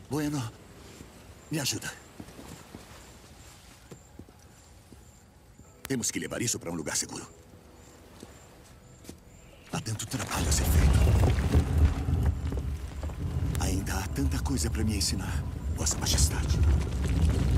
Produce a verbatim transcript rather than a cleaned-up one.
Bueno, me ajuda. Temos que levar isso para um lugar seguro. Há tanto trabalho a ser feito. Ainda há tanta coisa para me ensinar, Vossa Majestade.